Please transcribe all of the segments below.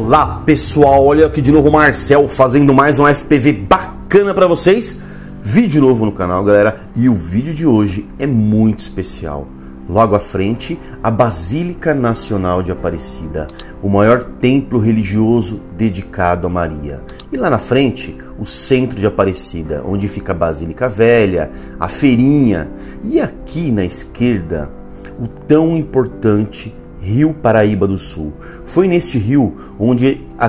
Olá pessoal, olha aqui de novo o Marcel fazendo mais um FPV bacana pra vocês. Vídeo novo no canal, galera, e o vídeo de hoje é muito especial. Logo à frente, a Basílica Nacional de Aparecida, o maior templo religioso dedicado a Maria. E lá na frente, o centro de Aparecida, onde fica a Basílica Velha, a feirinha. E aqui na esquerda, o tão importante Rio Paraíba do Sul. Foi neste rio onde, há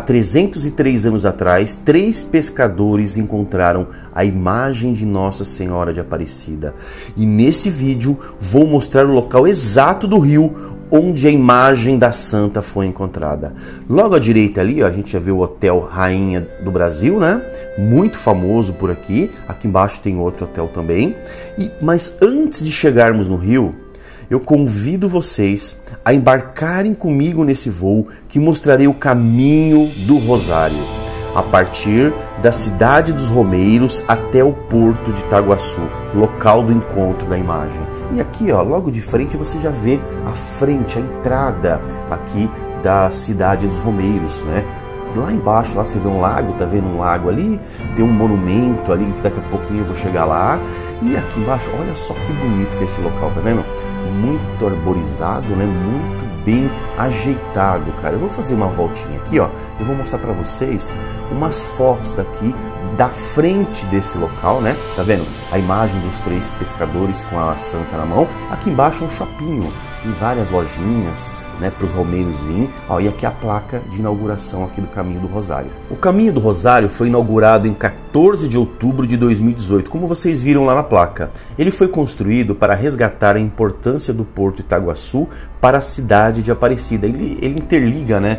303 anos atrás, 3 pescadores encontraram a imagem de Nossa Senhora de Aparecida. E nesse vídeo vou mostrar o local exato do rio onde a imagem da santa foi encontrada. Logo à direita ali, ó, a gente já vê o Hotel Rainha do Brasil, né? Muito famoso por aqui. Aqui embaixo tem outro hotel também. Mas antes de chegarmos no rio, eu convido vocês a embarcarem comigo nesse voo que mostrarei o caminho do Rosário, a partir da cidade dos Romeiros até o porto de Itaguaçu, local do encontro da imagem. E aqui, ó, logo de frente você já vê a frente, a entrada aqui da cidade dos Romeiros, né? Lá embaixo, lá você vê um lago, tá vendo um lago ali? Tem um monumento ali, que daqui a pouquinho eu vou chegar lá. E aqui embaixo, olha só que bonito que é esse local, tá vendo? Muito arborizado, né? Muito bem ajeitado, cara. Eu vou fazer uma voltinha aqui, ó. Eu vou mostrar pra vocês umas fotos daqui da frente desse local, né? Tá vendo? A imagem dos 3 pescadores com a santa na mão. Aqui embaixo é um shopping, tem várias lojinhas, né, para os romeiros virem. E aqui a placa de inauguração aqui do Caminho do Rosário. O Caminho do Rosário foi inaugurado em 14 de outubro de 2018, como vocês viram lá na placa. Ele foi construído para resgatar a importância do Porto Itaguaçu para a cidade de Aparecida. Ele interliga, né,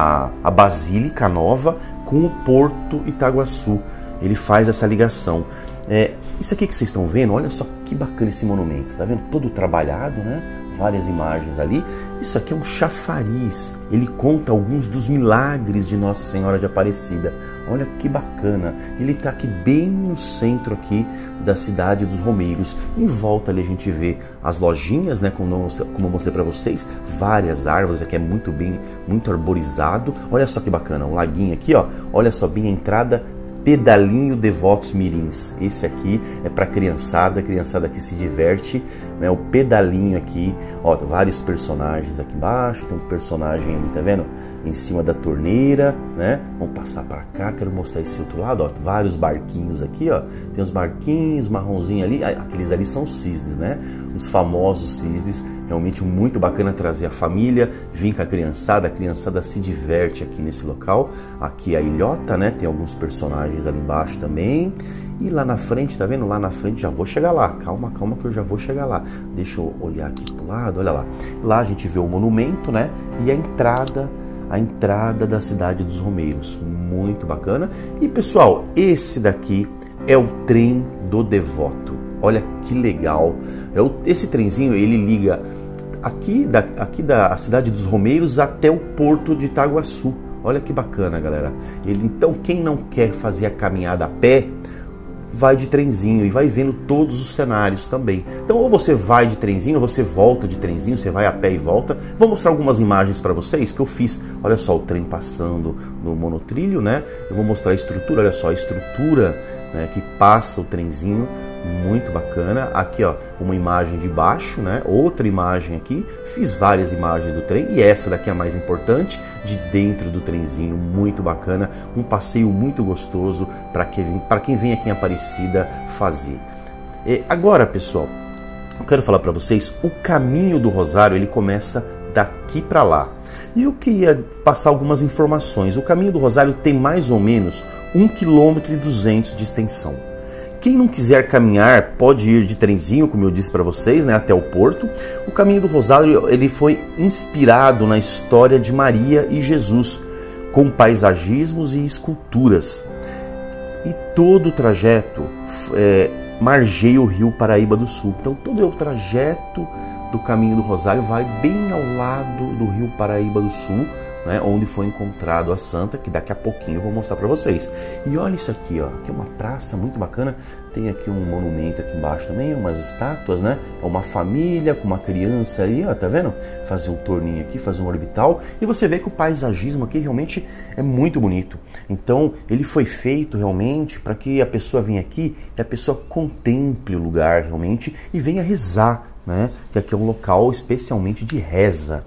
a Basílica Nova com o Porto Itaguaçu. Ele faz essa ligação. Isso aqui que vocês estão vendo, olha só que bacana esse monumento, tá vendo? Todo trabalhado, né? Várias imagens ali. Isso aqui é um chafariz. Ele conta alguns dos milagres de Nossa Senhora de Aparecida. Olha que bacana. Ele está aqui bem no centro aqui da cidade dos Romeiros. Em volta ali a gente vê as lojinhas, né? Como eu mostrei para vocês. Várias árvores. Aqui é muito arborizado. Olha só que bacana. Um laguinho aqui, ó. Olha só bem a entrada. Pedalinho Devotos Mirins. Esse aqui é para criançada que se diverte, né? O pedalinho aqui, ó, vários personagens aqui embaixo, tem um personagem ali, tá vendo? Em cima da torneira, né? Vamos passar para cá, quero mostrar esse outro lado, ó, vários barquinhos aqui, ó. Tem os barquinhos marronzinho ali, aqueles ali são os cisnes, né? Os famosos cisnes. Realmente muito bacana trazer a família, vir com a criançada se diverte aqui nesse local. Aqui a ilhota, né? Tem alguns personagens ali embaixo também. E lá na frente, tá vendo? Lá na frente, já vou chegar lá. Calma que eu já vou chegar lá. Deixa eu olhar aqui pro lado, olha lá. Lá a gente vê o monumento, né? E a entrada da cidade dos Romeiros. Muito bacana. E pessoal, esse daqui é o trem do Devoto. Olha que legal. Esse trenzinho, ele liga aqui da cidade dos Romeiros até o porto de Itaguaçu. Olha que bacana, galera. Então, quem não quer fazer a caminhada a pé, vai de trenzinho e vai vendo todos os cenários também. Então, ou você vai de trenzinho, ou você volta de trenzinho, você vai a pé e volta. Vou mostrar algumas imagens para vocês que eu fiz. Olha só o trem passando no monotrilho, né? Eu vou mostrar a estrutura, olha só a estrutura, né, que passa o trenzinho. Muito bacana. Aqui, ó, uma imagem de baixo, né? Outra imagem aqui. Fiz várias imagens do trem e essa daqui é a mais importante, de dentro do trenzinho. Muito bacana. Um passeio muito gostoso para quem vem aqui em Aparecida fazer. Agora, pessoal, eu quero falar para vocês, o Caminho do Rosário, ele começa daqui para lá. E eu queria passar algumas informações. O Caminho do Rosário tem mais ou menos 1,2 km de extensão. Quem não quiser caminhar pode ir de trenzinho, como eu disse para vocês, né, até o porto. O Caminho do Rosário, ele foi inspirado na história de Maria e Jesus, com paisagismos e esculturas. E todo o trajeto margeia o Rio Paraíba do Sul. Então todo o trajeto do Caminho do Rosário vai bem ao lado do Rio Paraíba do Sul, né, onde foi encontrado a santa, que daqui a pouquinho eu vou mostrar para vocês. E olha isso aqui, ó, aqui é uma praça muito bacana, tem aqui um monumento aqui embaixo também, umas estátuas, né, uma família com uma criança aí, ó, tá vendo? Fazer um torninho aqui, fazer um orbital, e você vê que o paisagismo aqui realmente é muito bonito. Então, ele foi feito realmente para que a pessoa venha aqui e a pessoa contemple o lugar realmente e venha rezar, né, que aqui é um local especialmente de reza.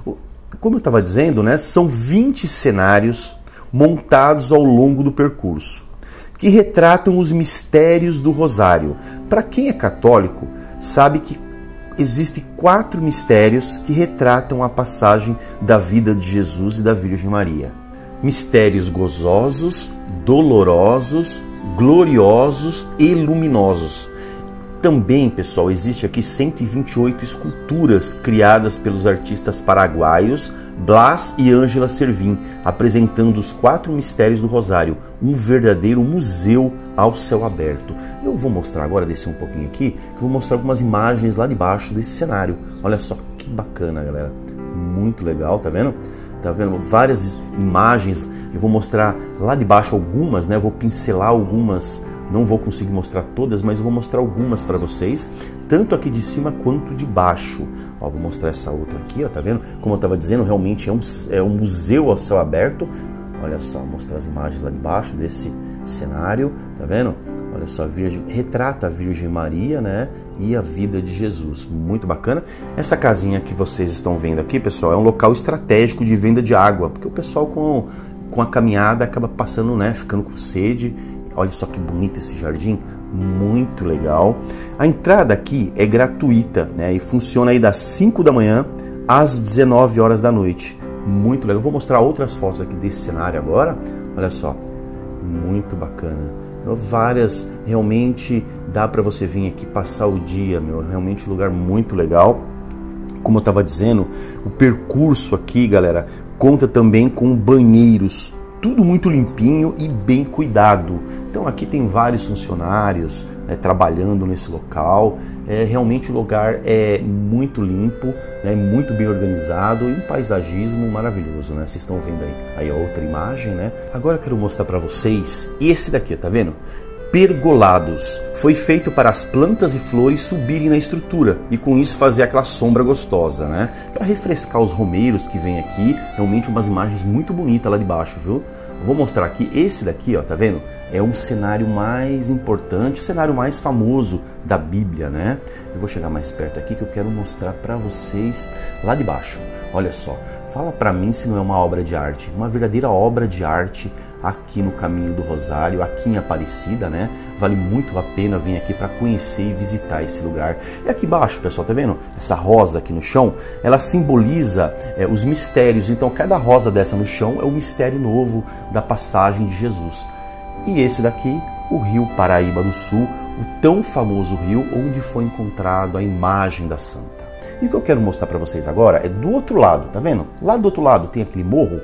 Como eu estava dizendo, né, são 20 cenários montados ao longo do percurso, que retratam os mistérios do Rosário. Para quem é católico, sabe que existem 4 mistérios que retratam a passagem da vida de Jesus e da Virgem Maria. Mistérios gozosos, dolorosos, gloriosos e luminosos. Também, pessoal, existe aqui 128 esculturas criadas pelos artistas paraguaios Blas e Ângela Servin, apresentando os 4 mistérios do Rosário, um verdadeiro museu ao céu aberto. Eu vou mostrar agora, descer um pouquinho aqui, que vou mostrar algumas imagens lá de baixo desse cenário. Olha só que bacana, galera. Muito legal, tá vendo? Tá vendo? Várias imagens. Eu vou mostrar lá de baixo algumas, né? Eu vou pincelar algumas. Não vou conseguir mostrar todas, mas eu vou mostrar algumas para vocês, tanto aqui de cima quanto de baixo. Ó, vou mostrar essa outra aqui, ó, tá vendo? Como eu estava dizendo, realmente é um museu ao céu aberto. Olha só, vou mostrar as imagens lá de baixo desse cenário, tá vendo? Olha só, retrata a Virgem Maria, né? E a vida de Jesus. Muito bacana. Essa casinha que vocês estão vendo aqui, pessoal, é um local estratégico de venda de água, porque o pessoal com a caminhada acaba passando, né? Ficando com sede. Olha só que bonito esse jardim, muito legal. A entrada aqui é gratuita, né? E funciona aí das 5 da manhã às 19 horas da noite. Muito legal. Eu vou mostrar outras fotos aqui desse cenário agora. Olha só, muito bacana. Várias, realmente dá para você vir aqui passar o dia, meu. Realmente um lugar muito legal. Como eu estava dizendo, o percurso aqui, galera, conta também com banheiros. Tudo muito limpinho e bem cuidado. Então aqui tem vários funcionários, né, trabalhando nesse local. Realmente o lugar é muito limpo, né, muito bem organizado e um paisagismo maravilhoso, né? Vocês estão vendo aí a outra imagem, né? Agora eu quero mostrar para vocês esse daqui, tá vendo? Pergolados. Foi feito para as plantas e flores subirem na estrutura e com isso fazer aquela sombra gostosa, né? Para refrescar os romeiros que vem aqui, realmente umas imagens muito bonitas lá de baixo, viu? Eu vou mostrar aqui, esse daqui, ó, tá vendo? É um cenário mais importante, o cenário mais famoso da Bíblia, né? Eu vou chegar mais perto aqui que eu quero mostrar para vocês lá de baixo. Olha só, fala para mim se não é uma obra de arte, uma verdadeira obra de arte aqui no Caminho do Rosário, aqui em Aparecida, né? Vale muito a pena vir aqui para conhecer e visitar esse lugar. E aqui embaixo, pessoal, tá vendo? Essa rosa aqui no chão, ela simboliza os mistérios. Então, cada rosa dessa no chão é um mistério novo da passagem de Jesus. E esse daqui, o Rio Paraíba do Sul, o tão famoso rio onde foi encontrado a imagem da santa. E o que eu quero mostrar para vocês agora é do outro lado, tá vendo? Lá do outro lado tem aquele morro.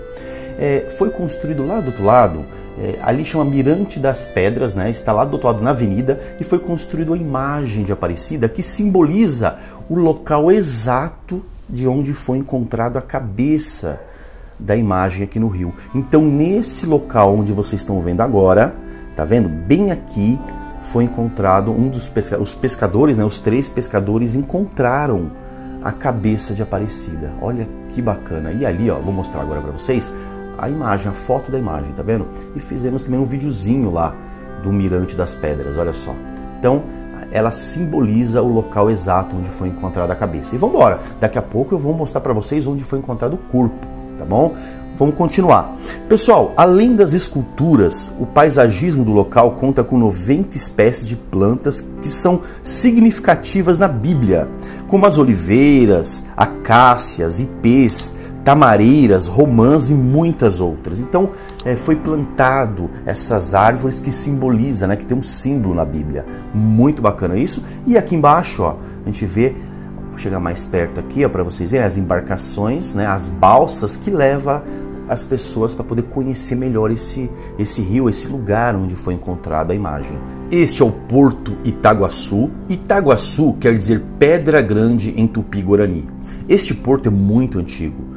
Foi construído lá do outro lado, ali chama Mirante das Pedras, né? Está lá do outro lado na avenida e foi construído a imagem de Aparecida que simboliza o local exato de onde foi encontrado a cabeça da imagem aqui no rio. Então nesse local onde vocês estão vendo agora, tá vendo? Bem aqui foi encontrado os pescadores, né? Os 3 pescadores encontraram a cabeça de Aparecida. Olha que bacana. E ali, ó, vou mostrar agora para vocês a imagem, a foto da imagem, tá vendo? E fizemos também um videozinho lá do Mirante das Pedras, olha só. Então, ela simboliza o local exato onde foi encontrada a cabeça. E vamos embora. Daqui a pouco eu vou mostrar para vocês onde foi encontrado o corpo, tá bom? Vamos continuar. Pessoal, além das esculturas, o paisagismo do local conta com 90 espécies de plantas que são significativas na Bíblia, como as oliveiras, acácias, ipês, tamareiras, romãs e muitas outras. Então, foi plantado essas árvores que simbolizam, né, que tem um símbolo na Bíblia. Muito bacana isso. E aqui embaixo, ó, a gente vê, vou chegar mais perto aqui, ó, para vocês verem as embarcações, né, as balsas que levam as pessoas para poder conhecer melhor esse rio, esse lugar onde foi encontrada a imagem. Este é o Porto Itaguaçu. Itaguaçu quer dizer Pedra Grande em Tupi-Guarani. Este porto é muito antigo.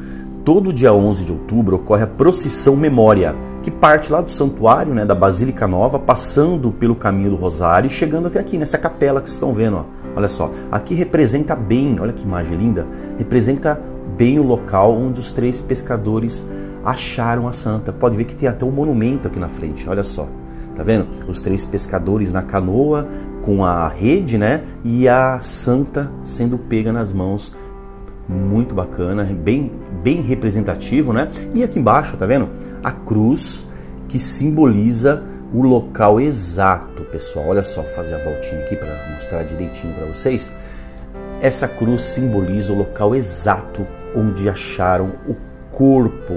todo dia 11 de outubro ocorre a Procissão Memória, que parte lá do santuário, né, da Basílica Nova, passando pelo caminho do Rosário e chegando até aqui, nessa capela que vocês estão vendo. Ó. Olha só, aqui representa bem, olha que imagem linda, representa bem o local onde os 3 pescadores acharam a santa. Pode ver que tem até um monumento aqui na frente, olha só. Tá vendo? Os 3 pescadores na canoa, com a rede, né? E a santa sendo pega nas mãos. Muito bacana, bem representativo, né? E aqui embaixo, tá vendo? A cruz que simboliza o local exato, pessoal. Olha só, vou fazer a voltinha aqui para mostrar direitinho para vocês. Essa cruz simboliza o local exato onde acharam o corpo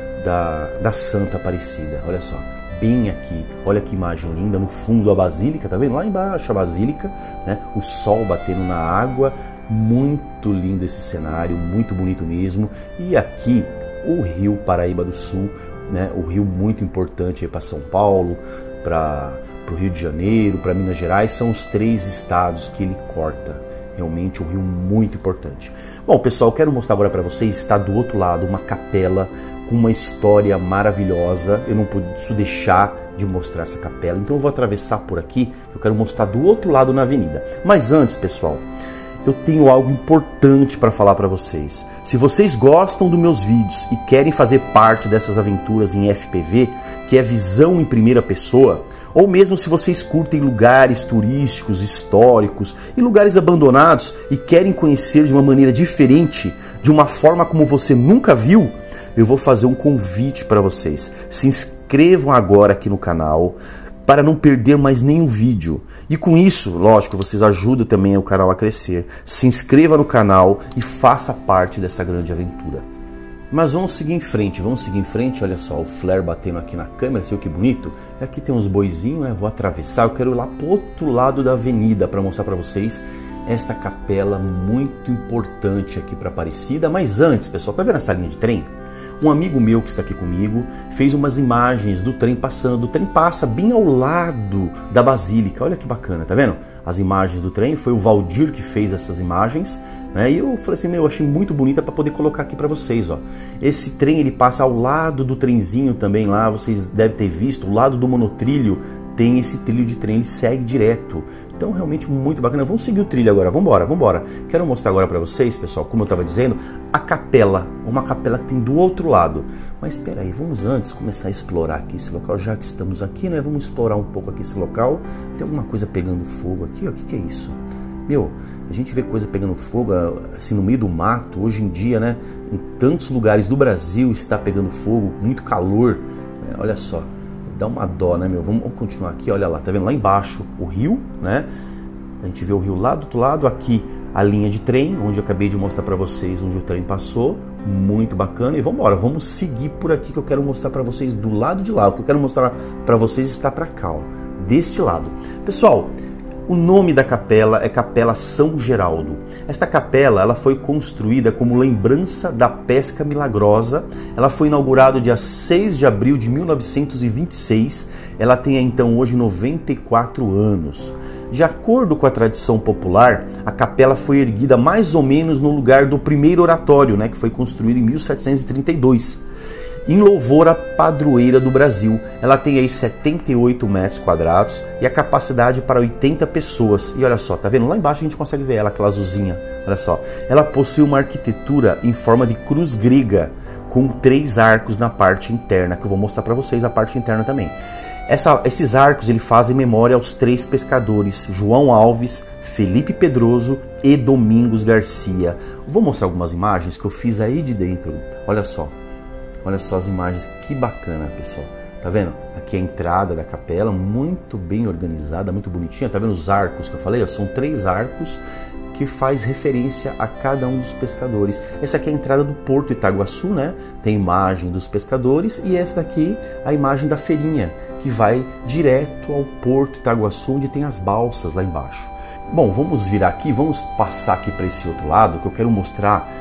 da Santa Aparecida. Olha só, bem aqui. Olha que imagem linda, no fundo a basílica, tá vendo? Lá embaixo a basílica, né? O sol batendo na água. Muito lindo esse cenário, muito bonito mesmo. E aqui o Rio Paraíba do Sul, né? O rio muito importante para São Paulo, para o Rio de Janeiro, para Minas Gerais, são os 3 estados que ele corta. Realmente um rio muito importante. Bom, pessoal, eu quero mostrar agora para vocês, está do outro lado uma capela com uma história maravilhosa. Eu não posso deixar de mostrar essa capela, então eu vou atravessar por aqui, eu quero mostrar do outro lado na avenida. Mas antes, pessoal, eu tenho algo importante para falar para vocês. Se vocês gostam dos meus vídeos e querem fazer parte dessas aventuras em FPV, que é visão em primeira pessoa, ou mesmo se vocês curtem lugares turísticos, históricos e lugares abandonados e querem conhecer de uma maneira diferente, de uma forma como você nunca viu, eu vou fazer um convite para vocês. Se inscrevam agora aqui no canal, para não perder mais nenhum vídeo. E com isso, lógico, vocês ajudam também o canal a crescer. Se inscreva no canal e faça parte dessa grande aventura. Mas vamos seguir em frente, olha só, o flare batendo aqui na câmera, sei que bonito. E aqui tem uns boizinhos, né? Vou atravessar, eu quero ir lá pro outro lado da avenida para mostrar para vocês esta capela muito importante aqui para Aparecida. Mas antes, pessoal, tá vendo essa linha de trem? Um amigo meu que está aqui comigo fez umas imagens do trem passando. O trem passa bem ao lado da basílica. Olha que bacana, tá vendo? As imagens do trem, foi o Valdir que fez essas imagens, né? E eu falei assim, eu achei muito bonita para poder colocar aqui para vocês, ó. Esse trem, ele passa ao lado do trenzinho também lá, vocês devem ter visto, o lado do monotrilho tem esse trilho de trem, ele segue direto. Então realmente muito bacana. Vamos seguir o trilho agora, vambora. Quero mostrar agora para vocês, pessoal, como eu estava dizendo, a capela, uma capela que tem do outro lado. Mas espera aí, vamos antes começar a explorar aqui esse local, já que estamos aqui, né? Vamos explorar um pouco aqui esse local. Tem alguma coisa pegando fogo aqui, ó, o que é isso? Meu, a gente vê coisa pegando fogo assim no meio do mato, hoje em dia, né? Em tantos lugares do Brasil está pegando fogo, muito calor, né? Olha só. Dá uma dó, né, meu? Vamos continuar aqui, olha lá, tá vendo lá embaixo o rio, né? A gente vê o rio lá do outro lado, aqui a linha de trem, onde eu acabei de mostrar para vocês onde o trem passou, muito bacana. E vamos embora, vamos seguir por aqui que eu quero mostrar para vocês do lado de lá. O que eu quero mostrar para vocês está para cá, ó, deste lado. Pessoal, o nome da capela é Capela São Geraldo. Esta capela, ela foi construída como lembrança da pesca milagrosa. Ela foi inaugurada dia 6 de abril de 1926. Ela tem então hoje 94 anos. De acordo com a tradição popular, a capela foi erguida mais ou menos no lugar do primeiro oratório, né, que foi construído em 1732. Em louvor à padroeira do Brasil. Ela tem aí 78 metros quadrados e a capacidade para 80 pessoas. E olha só, tá vendo? Lá embaixo a gente consegue ver ela, aquela azulzinha. Olha só. Ela possui uma arquitetura em forma de cruz grega, com 3 arcos na parte interna, que eu vou mostrar para vocês a parte interna também. Esses arcos ele fazem memória aos 3 pescadores, João Alves, Felipe Pedroso e Domingos Garcia. Vou mostrar algumas imagens que eu fiz aí de dentro. Olha só. Olha só as imagens, que bacana, pessoal. Tá vendo? Aqui é a entrada da capela, muito bem organizada, muito bonitinha. Tá vendo os arcos que eu falei? São 3 arcos que faz referência a cada um dos pescadores. Essa aqui é a entrada do Porto Itaguaçu, né? Tem imagem dos pescadores e essa daqui a imagem da feirinha, que vai direto ao Porto Itaguaçu, onde tem as balsas lá embaixo. Bom, vamos virar aqui, vamos passar aqui para esse outro lado, que eu quero mostrar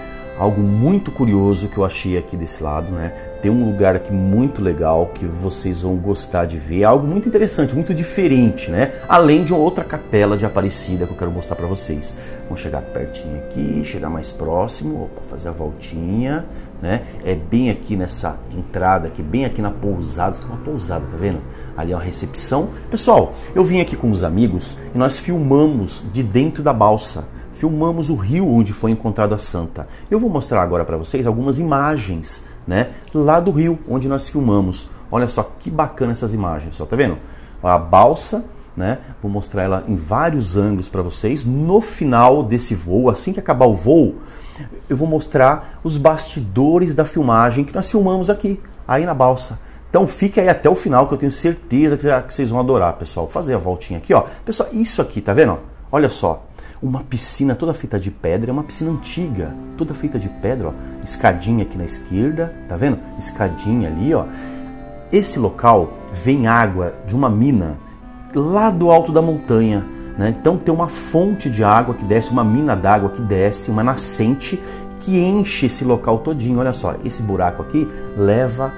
algo muito curioso que eu achei aqui desse lado, né? Tem um lugar aqui muito legal que vocês vão gostar de ver, algo muito interessante, muito diferente, né? Além de uma outra capela de Aparecida que eu quero mostrar para vocês. Vamos chegar pertinho aqui, chegar mais próximo, opa, fazer a voltinha, né? É bem aqui nessa entrada aqui, bem aqui na pousada, isso é uma pousada, tá vendo? Ali é uma recepção. Pessoal, eu vim aqui com os amigos e nós filmamos de dentro da balsa. Filmamos o rio onde foi encontrada a santa. Eu vou mostrar agora para vocês algumas imagens, né, lá do rio onde nós filmamos. Olha só que bacana essas imagens, pessoal, tá vendo? A balsa, né? Vou mostrar ela em vários ângulos para vocês. No final desse voo, assim que acabar o voo, eu vou mostrar os bastidores da filmagem que nós filmamos aqui, aí na balsa. Então fique aí até o final que eu tenho certeza que vocês vão adorar, pessoal. Vou fazer a voltinha aqui, ó. Pessoal, isso aqui, tá vendo? Olha só. Uma piscina toda feita de pedra, é uma piscina antiga, toda feita de pedra, ó. Escadinha aqui na esquerda, tá vendo? Escadinha ali, ó. Esse local vem água de uma mina lá do alto da montanha, né? Então tem uma fonte de água que desce, uma mina d'água que desce, uma nascente que enche esse local todinho. Olha só, esse buraco aqui leva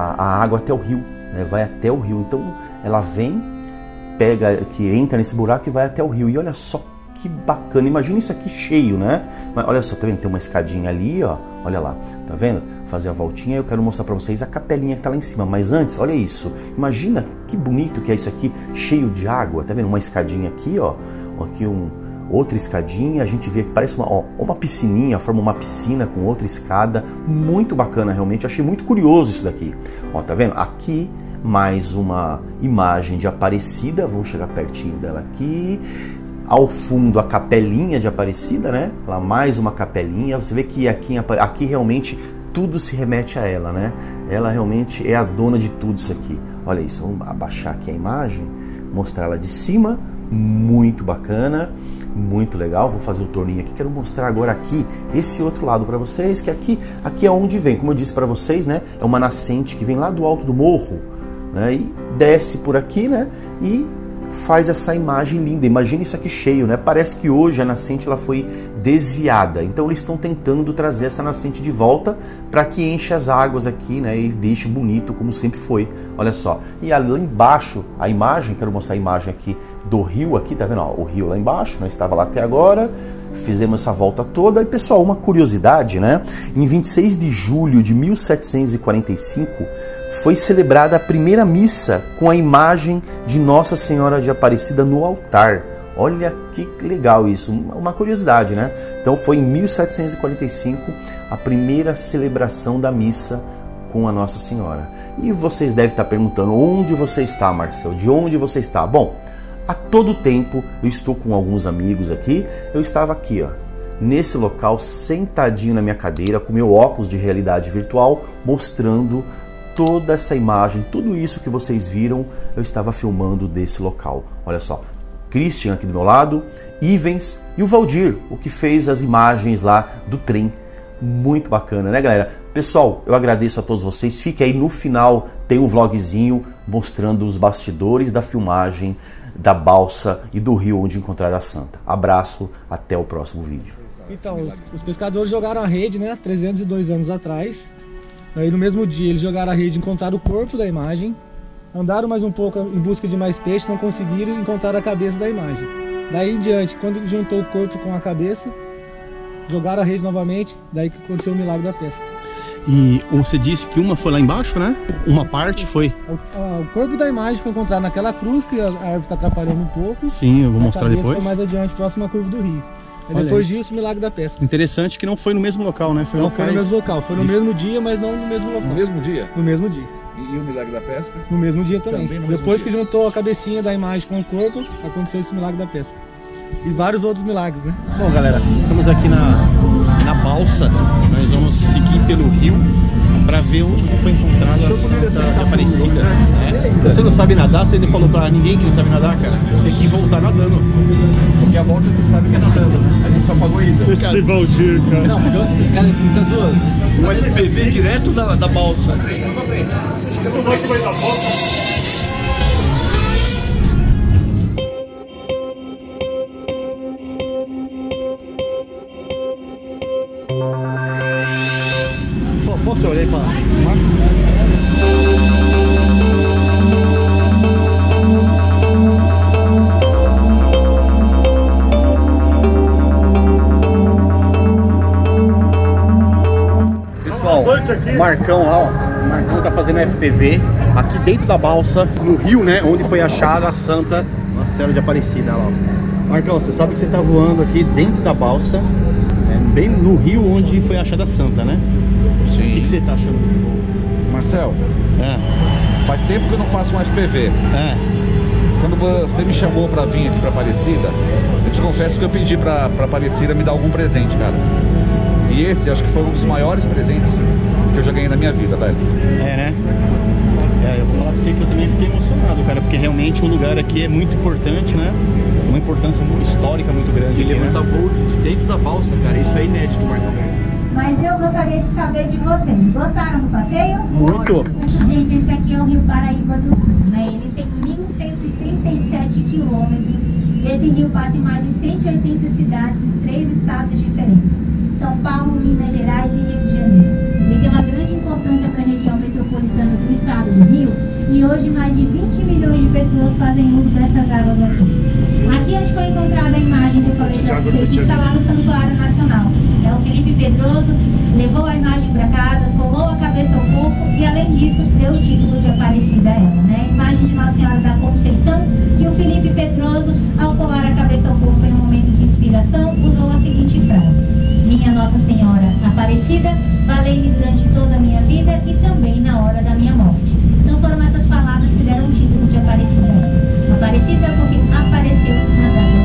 a água até o rio, né? Vai até o rio. Então ela vem, pega, que entra nesse buraco e vai até o rio. E olha só que bacana, imagina isso aqui cheio, né? Mas olha só, tá vendo? Tem uma escadinha ali, ó. Olha lá, tá vendo? Fazer a voltinha, eu quero mostrar pra vocês a capelinha que tá lá em cima. Mas antes, olha isso. Imagina que bonito que é isso aqui, cheio de água. Tá vendo? Uma escadinha aqui, ó. Aqui outra escadinha. A gente vê que parece uma piscininha, forma uma piscina com outra escada. Muito bacana, realmente. Achei muito curioso isso daqui. Ó, tá vendo? Aqui mais uma imagem de Aparecida. Vamos chegar pertinho dela aqui. Ao fundo a capelinha de Aparecida, né? Lá mais uma capelinha. Você vê que aqui realmente tudo se remete a ela, né? Ela realmente é a dona de tudo isso aqui. Olha isso, vamos abaixar aqui a imagem, mostrar ela de cima. Muito bacana, muito legal. Vou fazer o torninho aqui. Quero mostrar agora aqui esse outro lado para vocês, que aqui é onde vem, como eu disse para vocês, né? É uma nascente que vem lá do alto do morro, né? E desce por aqui, né? E faz essa imagem linda. Imagina isso aqui cheio, né? Parece que hoje a nascente ela foi desviada. Então eles estão tentando trazer essa nascente de volta para que enche as águas aqui, né? E deixe bonito como sempre foi. Olha só. E ali lá embaixo, a imagem, quero mostrar a imagem aqui do rio aqui, tá vendo? Ó, o rio lá embaixo, nós estava lá até agora. Fizemos essa volta toda. E pessoal, uma curiosidade, né? Em 26 de julho de 1745 foi celebrada a primeira missa com a imagem de Nossa Senhora de Aparecida no altar. Olha que legal isso, uma curiosidade, né? Então foi em 1745 a primeira celebração da missa com a Nossa Senhora. E vocês devem estar perguntando, onde você está, Marcel? De onde você está? Bom, a todo tempo eu estou com alguns amigos aqui. Eu estava aqui, ó, nesse local, sentadinho na minha cadeira, com meu óculos de realidade virtual, mostrando toda essa imagem, tudo isso que vocês viram, eu estava filmando desse local. Olha só, Christian aqui do meu lado, Ivens e o Valdir, o que fez as imagens lá do trem. Muito bacana, né, galera? Pessoal, eu agradeço a todos vocês. Fique aí, no final tem um vlogzinho mostrando os bastidores da filmagem da balsa e do rio onde encontraram a santa. Abraço, até o próximo vídeo. Então, os pescadores jogaram a rede, né, 302 anos atrás. Aí no mesmo dia eles jogaram a rede, encontraram o corpo da imagem, andaram mais um pouco em busca de mais peixes, não conseguiram encontrar a cabeça da imagem. Daí em diante, quando juntou o corpo com a cabeça, jogaram a rede novamente, daí que aconteceu o milagre da pesca. E você disse que uma foi lá embaixo, né? Uma parte foi... O corpo da imagem foi encontrado naquela cruz, que a árvore está atrapalhando um pouco. Sim, eu vou mostrar depois. Foi mais adiante, próximo à curva do rio. E depois disso, o milagre da pesca. Interessante que não foi no mesmo local, né? Não foi no mesmo local, foi no mesmo dia, mas não no mesmo local. No mesmo dia? No mesmo dia. E o milagre da pesca? No mesmo dia também. Depois que dia. juntou a cabecinha da imagem com o corpo, aconteceu esse milagre da pesca. E vários outros milagres, né? Bom, galera, estamos aqui na balsa. Nós vamos seguir pelo rio para ver onde foi encontrada a santa Aparecida. Né? Você não sabe nadar? Se ele falou para ninguém que não sabe nadar, cara, tem que voltar nadando. Porque a volta você sabe que é nadando, né? A gente só pagou ida. Esse Valdir, cara. Não, porque esses caras aqui estão zoando. O FPV direto da balsa. Nossa, eu olhei pra... Pessoal, o Marcão lá, ó. O Marcão tá fazendo FPV aqui dentro da balsa, no rio, né? Onde foi achada a Santa Nossa Senhora de Aparecida lá, ó. Marcão, você sabe que você tá voando aqui dentro da balsa, bem no rio onde foi achada a Santa, né? Sim. O que você tá achando desse voo? Marcel, faz tempo que eu não faço um FPV. Quando você me chamou pra vir aqui pra Aparecida, eu te confesso que eu pedi pra Aparecida me dar algum presente, cara. E esse acho que foi um dos maiores presentes que eu já ganhei na minha vida, velho. Né? Eu vou falar pra você que eu também fiquei emocionado, cara, porque realmente o lugar aqui é muito importante, né? Uma importância histórica muito grande. E levantar voo dentro da balsa, cara, isso é inédito, Marcão. Mas eu gostaria de saber de vocês. Gostaram do passeio? Muito! Gente, esse aqui é o Rio Paraíba do Sul, né? Ele tem 1.137 quilômetros. Esse rio passa em mais de 180 cidades em 3 estados diferentes: São Paulo, Minas Gerais e Rio de Janeiro. Ele tem uma grande importância para a região metropolitana do estado do Rio e hoje mais de 20 milhões de pessoas fazem uso dessas águas aqui. Aqui onde foi encontrada a imagem que eu falei para vocês, que está lá no Santuário Nacional. O Felipe Pedroso levou a imagem para casa, colou a cabeça ao corpo e, além disso, deu o título de Aparecida a ela, né? A imagem de Nossa Senhora da Conceição, que o Felipe Pedroso, ao colar a cabeça ao corpo em um momento de inspiração, usou a seguinte frase: minha Nossa Senhora Aparecida, valei-me durante toda a minha vida e também na hora da minha morte. Então foram essas palavras que deram o título de Aparecida a ela. Aparecida porque apareceu nas águas.